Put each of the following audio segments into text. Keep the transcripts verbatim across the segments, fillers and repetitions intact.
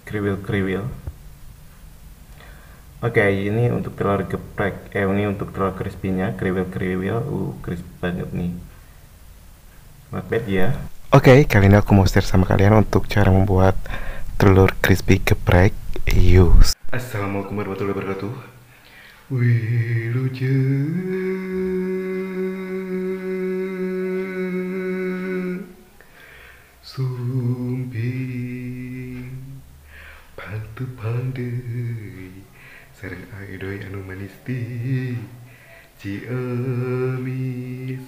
kriwil-kriwil. Oke, ini untuk telur geprek. Eh, ini untuk telur crispy-nya, kriwil-kriwil. Uh, crispy banget nih. Not bad ya. Oke, kali ini aku mau share sama kalian untuk cara membuat telur crispy geprek. Yus. Assalamualaikum warahmatullahi wabarakatuh. Wilujeng sumping pantu pandai sareng aedoy anu manis ti Ciamis.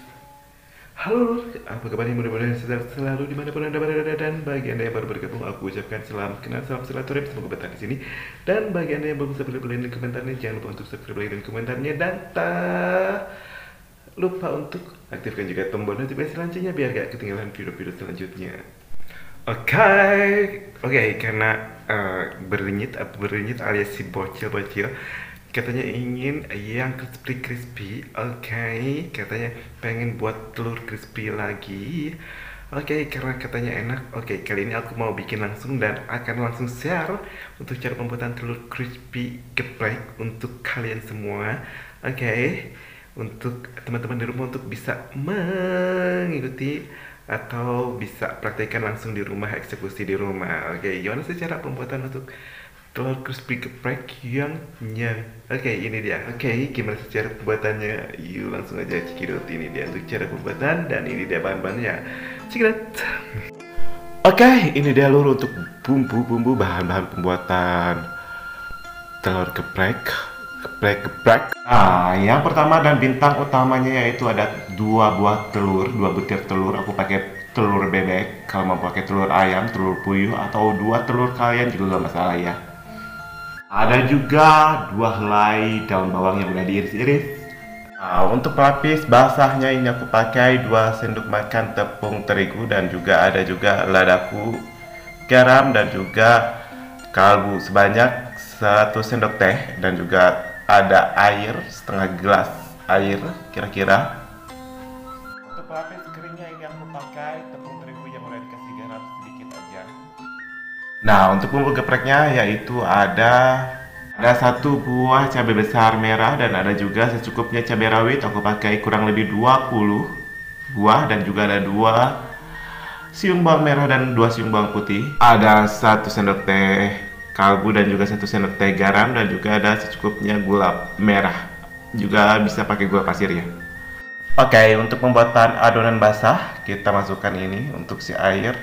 Halo, apa kabarnya? Mudah-mudahan sehat selalu dimanapun anda berada, dan bagi anda yang baru bergabung, aku ucapkan salam kenal, salam silaturahim, semoga betah di sini. Dan bagi anda yang belum subscribe, like dan komentarnya, jangan lupa untuk subscribe, like dan komentarnya, dan tak lupa untuk aktifkan juga tombol notifikasi selanjutnya biar gak ketinggalan video-video selanjutnya. Oke, okay. oke okay, karena uh, berdenyit, berdenyit alias si bocil-bocil katanya ingin yang crispy-crispy. Oke, okay. Katanya pengen buat telur crispy lagi. Oke, okay, karena katanya enak. Oke, okay, kali ini aku mau bikin langsung dan akan langsung share untuk cara pembuatan telur crispy geprek untuk kalian semua. Oke, okay. Untuk teman-teman di rumah untuk bisa mengikuti atau bisa praktekkan langsung di rumah, eksekusi di rumah. Oke, okay, gimana sih cara pembuatan untuk telur crispy geprek yang nyang? Oke, okay, ini dia. Oke, okay, gimana sih cara pembuatannya? Yuk langsung aja cekidot. Ini dia untuk cara pembuatan dan ini dia bahan-bahannya. Cekidot. Oke, okay, ini dia lur untuk bumbu-bumbu bahan-bahan pembuatan telur geprek. Geprek geprek. Nah, yang pertama dan bintang utamanya yaitu ada dua buah telur, dua butir telur. Aku pakai telur bebek. Kalau mau pakai telur ayam, telur puyuh, atau dua telur kalian juga gak masalah ya. Ada juga dua helai daun bawang yang udah diiris-iris. Nah, untuk pelapis basahnya ini aku pakai dua sendok makan tepung terigu, dan juga ada juga ladaku, garam, dan juga kaldu sebanyak satu sendok teh, dan juga ada air setengah gelas air kira-kira. Untuk pelapis keringnya ini aku pakai tepung terigu yang udah dikasih garam sedikit aja. Nah, untuk bumbu gepreknya yaitu ada ada satu buah cabai besar merah, dan ada juga secukupnya cabai rawit. Aku pakai kurang lebih dua puluh buah, dan juga ada dua siung bawang merah dan dua siung bawang putih. Ada satu sendok teh kaldu dan juga satu sendok teh garam, dan juga ada secukupnya gula merah. Juga bisa pakai gula pasir ya. Oke, okay, untuk pembuatan adonan basah kita masukkan ini untuk si air,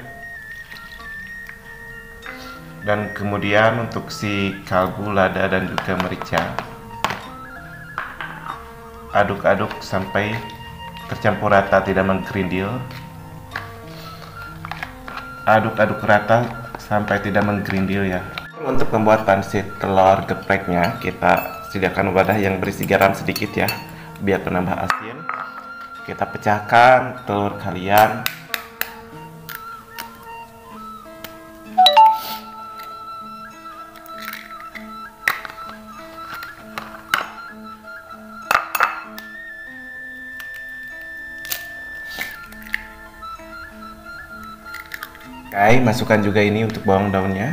dan kemudian untuk si kaldu, lada, dan juga merica. Aduk-aduk sampai tercampur rata, tidak menggerindil. Aduk-aduk rata sampai tidak menggerindil ya. Untuk pembuatan si telur gepreknya, kita sediakan wadah yang berisi garam sedikit ya, biar penambah asin. Kita pecahkan telur kalian. Oke, masukkan juga ini untuk bawang daunnya.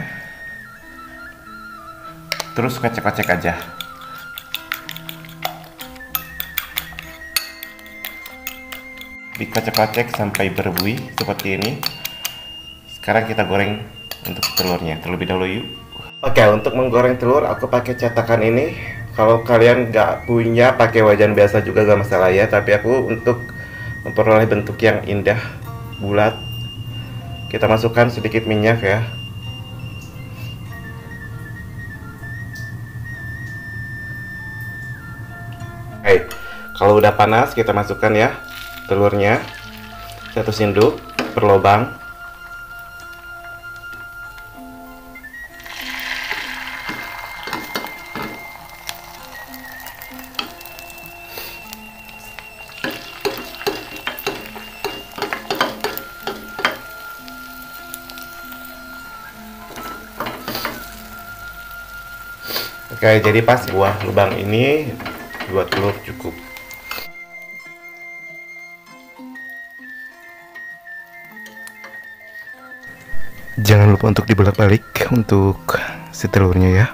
Terus kocek-kocek aja. Dikocek-kocek sampai berbuih seperti ini. Sekarang kita goreng untuk telurnya terlebih dahulu yuk. Oke, untuk menggoreng telur aku pakai cetakan ini. Kalau kalian nggak punya, pakai wajan biasa juga gak masalah ya. Tapi aku untuk memperoleh bentuk yang indah bulat, kita masukkan sedikit minyak ya. Oke, kalau udah panas kita masukkan ya telurnya, satu sendok per lubang. Oke, jadi pas buah lubang ini dua telur cukup. Jangan lupa untuk dibolak-balik untuk si telurnya ya.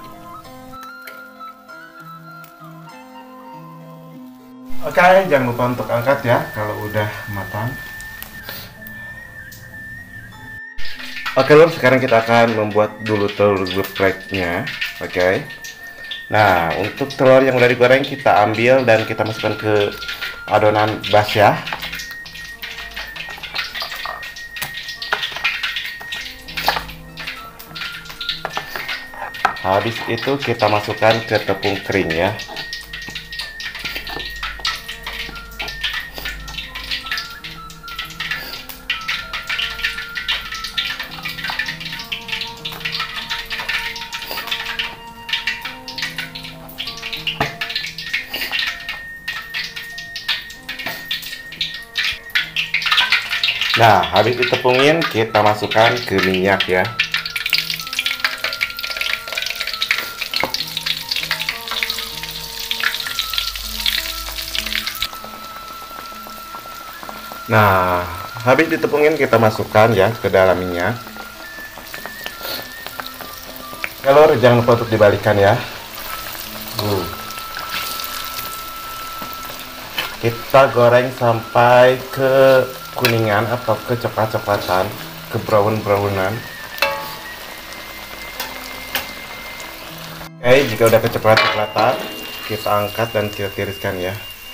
Oke, jangan lupa untuk angkat ya kalau udah matang. Oke lor, sekarang kita akan membuat dulu telur gepreknya. Oke. Nah, untuk telur yang udah digoreng kita ambil dan kita masukkan ke adonan bas ya. Habis itu kita masukkan ke tepung kering ya. Nah, habis ditepungin kita masukkan ke minyak ya. Nah, habis ditepungin kita masukkan ya ke dalam minyak. Telur jangan lupa untuk dibalikkan ya. Uh. Kita goreng sampai ke kuningan atau ke coklat-coklatan, ke brown-brownan. Oke, jika udah ke coklat-coklatan, kita angkat dan kita tiriskan ya.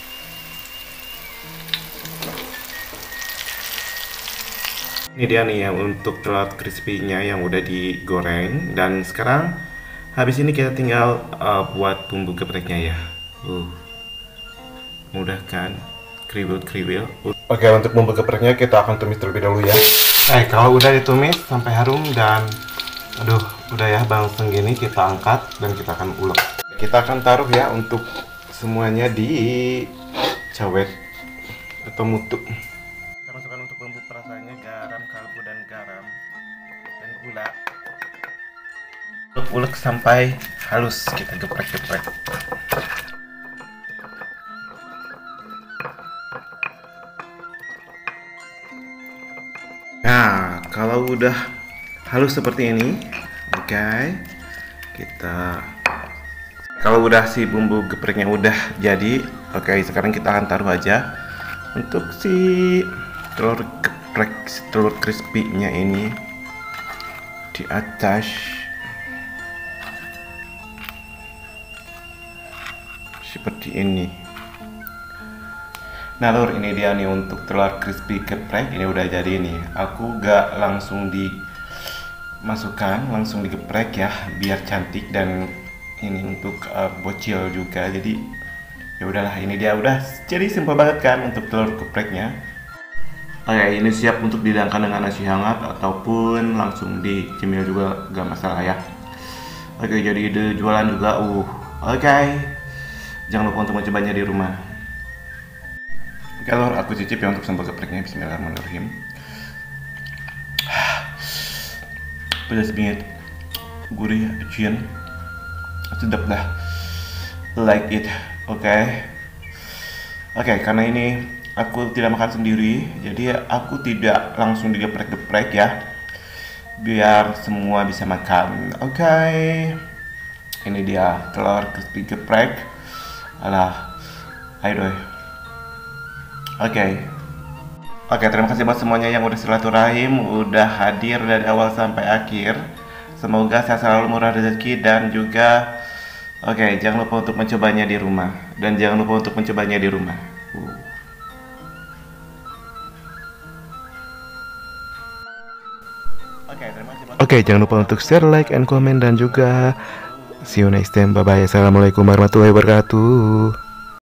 Ini dia nih ya untuk telur crispy-nya yang udah digoreng. Dan sekarang habis ini kita tinggal uh, buat bumbu gepreknya ya. Uh, mudah kan? Kriwil-kriwil. Oke, untuk bumbu gepreknya kita akan tumis terlebih dahulu ya. Eh, kalau udah ditumis sampai harum dan aduh, udah ya bangseng gini, kita angkat dan kita akan ulek. Kita akan taruh ya untuk semuanya di cawet atau mutuk. Kita masukkan untuk bumbu perasaannya garam, kaldu dan garam dan gula. Ulek-ulek sampai halus, kita geprek-geprek. Nah, kalau udah halus seperti ini, oke, okay, kita kalau udah si bumbu gepreknya udah jadi, oke, okay, sekarang kita akan taruh aja untuk si telur geprek, si telur crispy-nya ini di atas. Seperti ini. Nah lur, ini dia nih untuk telur crispy geprek, ini udah jadi nih. Aku gak langsung dimasukkan, langsung digeprek ya, biar cantik dan ini untuk uh, bocil juga. Jadi ya udahlah, ini dia udah jadi simpel banget kan untuk telur gepreknya. Oke, ini siap untuk dihidangkan dengan nasi hangat ataupun langsung dicemil juga gak masalah ya. Oke, jadi ide jualan juga. Uh, oke. Jangan lupa untuk mencobanya di rumah. Oke lor, aku cicip ya untuk sambal gepreknya. Bismillahirrahmanirrahim. Pedas bingit, gurih, acian, sedap dah. Like it, oke. Okay. Oke, okay, karena ini aku tidak makan sendiri, jadi aku tidak langsung digeprek-geprek ya, biar semua bisa makan. Oke, okay. Ini dia telur crispy geprek. Alah, ayo doi. Oke, okay. Oke, okay, terima kasih buat semuanya yang udah silaturahim, udah hadir dari awal sampai akhir. Semoga saya selalu murah rezeki dan juga, oke, okay, jangan lupa untuk mencobanya di rumah dan jangan lupa untuk mencobanya di rumah. Uh. Oke, okay, terima kasih. Oke, okay, jangan lupa untuk share, like, and comment dan juga see you next time. Bye bye. Assalamualaikum warahmatullahi wabarakatuh.